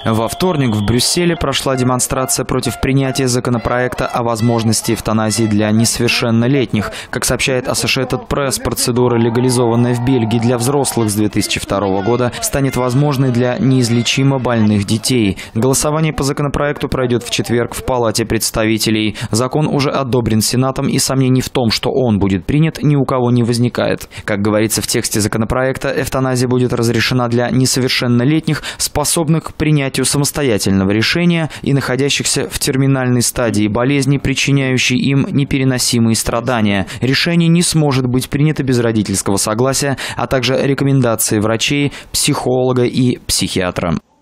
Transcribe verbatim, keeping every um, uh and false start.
Во вторник в Брюсселе прошла демонстрация против принятия законопроекта о возможности эвтаназии для несовершеннолетних. Как сообщает Associated Press, процедура, легализованная в Бельгии для взрослых с две тысячи второго года, станет возможной для неизлечимо больных детей. Голосование по законопроекту пройдет в четверг в Палате представителей. Закон уже одобрен Сенатом, и сомнений в том, что он будет принят, ни у кого не возникает. Как говорится в тексте законопроекта, эвтаназия будет разрешена для несовершеннолетних, способных к принятию самостоятельного решения и находящихся в терминальной стадии болезни, причиняющей им непереносимые страдания. Решение не сможет быть принято без родительского согласия, а также рекомендации врачей, психолога и психиатра.